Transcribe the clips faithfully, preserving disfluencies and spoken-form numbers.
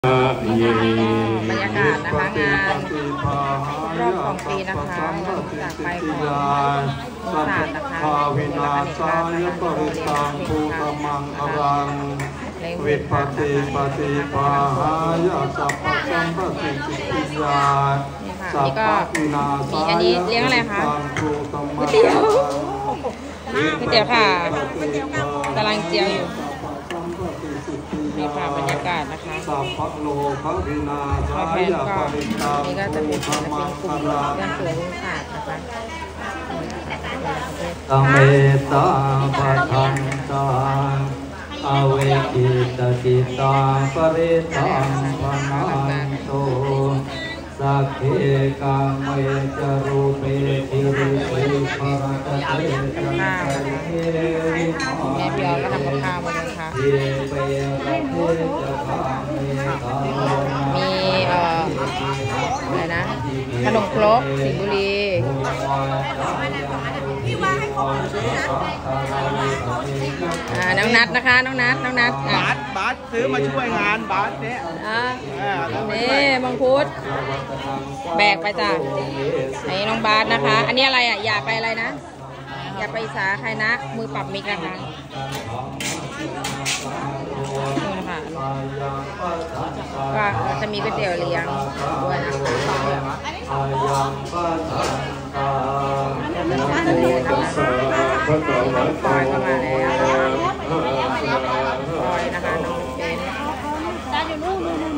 บรรยากาศนะคะงานรอบของปีนะคะวันจากไปของศาสตร์นะคะวินาศายปริตังภูตมังอรังวิปัสสิปฏิปาหายาสัพพสัมปติสิทธิยาสัพพวินาศายอันนี้เลี้ยงอะไรคะก๋วยเตี๋ยวก๋วยเตี๋ยวค่ะกำลังเจียวอยู่นี่ค่ะบรรยากาศนะคะสัพพโลภวินาศายปริตังนี่ก็จะมีศิลปินกลุ่มเรื่องสื่อรุ่งศาสตร์นะคะตังเมตาปัทังตาอเวกิตติตาปริตังปนันโตสัพเพกามเมจรูเปทิริสิภรตเตจันตริเทวิแม่เปียวก็ทำกับข้าวมาเลยค่ะมีเอ่ออะไรนะขนมครกสิงห์บุรีอ่าน้องนัทนะคะน้องนัทน้องนัทบาสบาสซื้อมาช่วยงานบาสเนี่ยอ่านี่มังคุดแบกไปจ้ะไอ้น้องบาสนะคะ อันนี้อะไรอ่ะอย่าไปอะไรนะอย่าไปสาใครนะมือปรับมิกนะคะก็จะมีก๋วยเตี๋ยวเลี้ยงด้วยนะคะปอยก็มาแล้วปอยนะคะน้องเป็นตาอยู่นู่น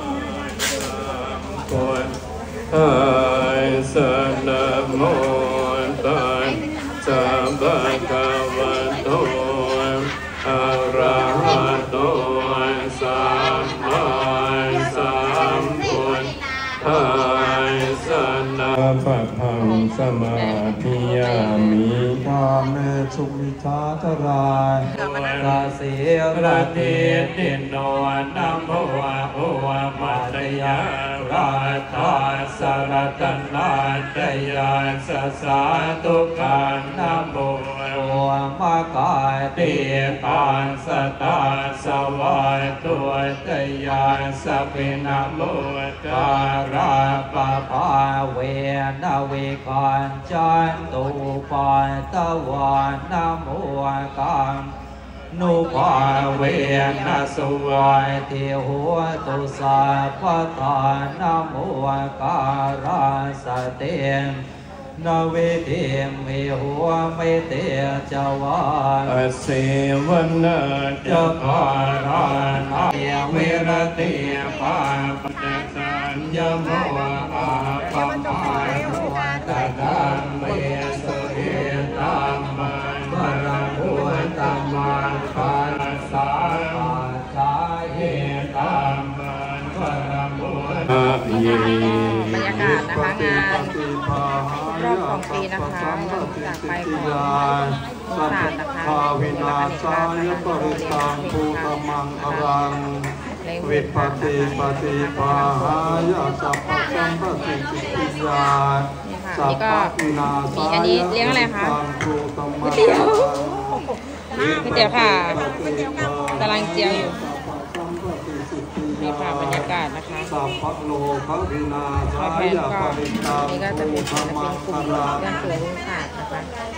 ไอสนะโมตัสสะภะคะวะโตอะระหะโตสัมมาสัมพุทธัสสะนะภะคะวะสมาธิยามิธรรมเมสุวิชาตรายกาเสียระเทติโนนัมโภวะโอวะมัตยาราธาสรตนาตยาสสาตุขานัมโภวะมะกายติตาสตาสวายตัวตยาสปินะโมการาปะภาเวนะเวกัญจันตุปาตวานนะโมกังนุภาเวนะสุวายเทหัวตุสาปทานะโมการาสเตนนาเวเทมหัวไม่เตจวาเสวนจะกรานาเวรติปาปเตสัญญโมอาปะมาหัวตะดังเมสุริตัมมันวรังหัวตัมมันปัสสาชาเหตัมมันวรังหัวบรรยากาศนะคะงานรอบของปีนะคะวันจากไปของศาสตร์นะคะวินาศายปริตังภูตมังอรังวิปัสสิปฏิปาหายาสัพพสัมปติสิทธิยาสัพพวินาศายอันนี้เลี้ยงอะไรคะก๋วยเตี๋ยวก๋วยเตี๋ยวค่ะกำลังเจียวอยู่นี่ค่ะบรรยากาศนะคะสัพพโลภวินาศายปริตังนี่ก็จะมีศิลปินกลุ่มเรื่องสื่อรุ่งศาสตร์นะคะ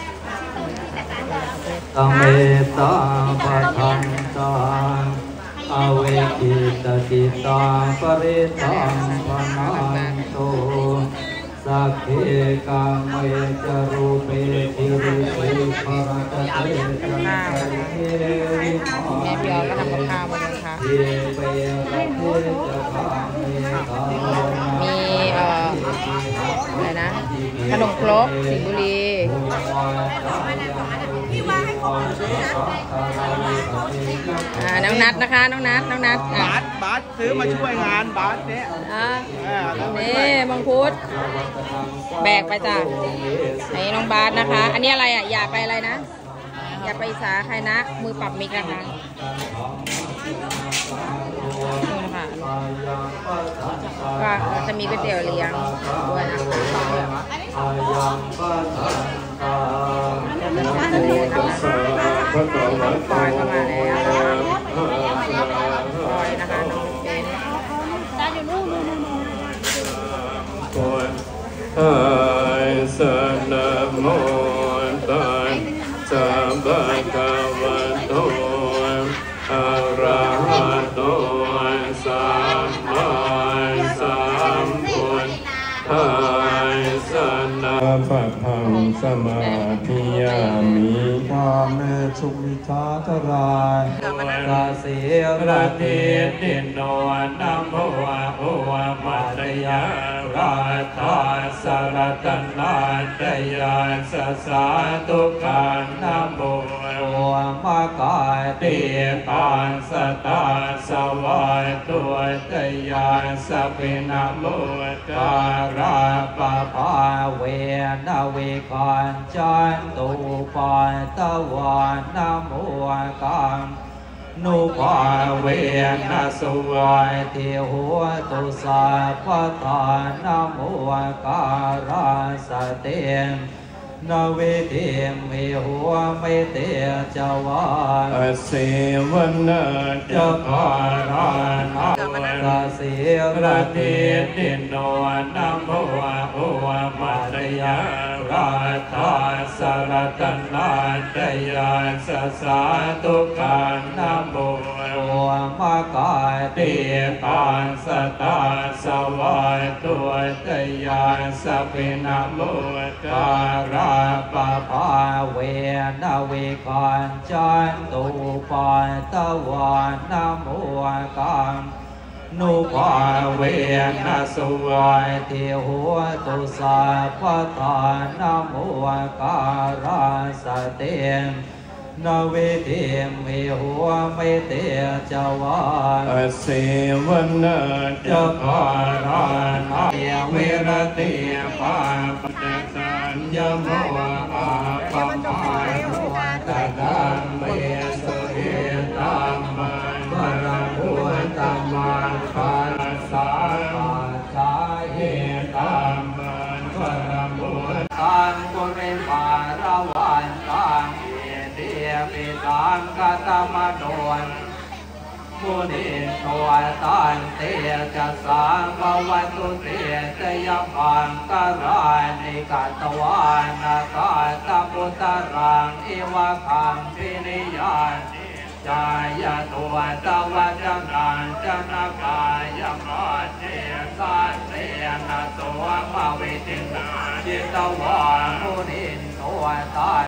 ตังเมตาปัทังตาอเวกิตติตาปริตังปนันโตสัพเพกามเมจรูเปทิริสิภรตเตจันตริเทวิแม่เปียวก็ทำกับข้าวมาเลยค่ะมีเอ่ออะไรนะขนมครกสิงห์บุรีอ่าน้องนัทนะคะน้องนัทน้องนัทบาสบาสซื้อมาช่วยงานบาสเนี่ยอ่านี่มังคุดแบกไปจ้ะไอ้น้องบาสนะคะอันนี้อะไรอ่ะอย่าไปอะไรนะอย่าไปสาใครนะมือปรับมิกนะคะก็จะมีก๋วยเตี๋ยวเลี้ยงด้วยนะคะปอยก็มาแล้วปอยนะคะน้องเป็นตาพุทธัสสะนะโมตัสสะภะคะวะโตอะระหะโตสัมมาสัมพุทธัสสะนะภะคะวะสมาธิยามิกาเมสุมิชาทรายราศีรระติเทติโนนัมโภวะโอวะมัตยาราธาสรตนาตยาสสาตุขานัมโภโอมากายเตียปานสตาสวายตัวตยาสปินะโมการาปะภาเวนะเวกันจันตุปาตะวานะโมกังนุภาเวนะสุวายเทหัวตุสาปทานะโมการาสเตมนาเวเทมเมหัวไม่เตจวาอเสวนาจะภารานาราศีระรเทติติโนนัมโภวะโอวะมัตยาราธาสรตนาตยาสสาตุขานัมโภโอมากายเตียปานสตาสวายตัวตยาสปินะโมการาปะภาเวนะเวกันจันตุปาตะวานะโมกังนุภาเวนะสุวายเทหัวตุสาปทานะโมการาสเตมนาเวเทมเมหัวไม่เตจวาอเสวนาจะภารานาเวรติปาปะสัญญโมอาปะมาโนตะดัมเมสุเอตัมมันวรพุตตมังปัสสาปัจจายเอตัมมันวรพุตตังกุริปารวันตังเอเดียปิตังกตมโนนมุนิตัวตันเตจะสังภวัตุเตจยปังกรานิกัตวานาคาตปุตตรังอิวะคังปินิยานิจายตัวตวัจนังจนกายมาเจสันเตนะตัวภวิตินาจิตวามุนิตัวตัน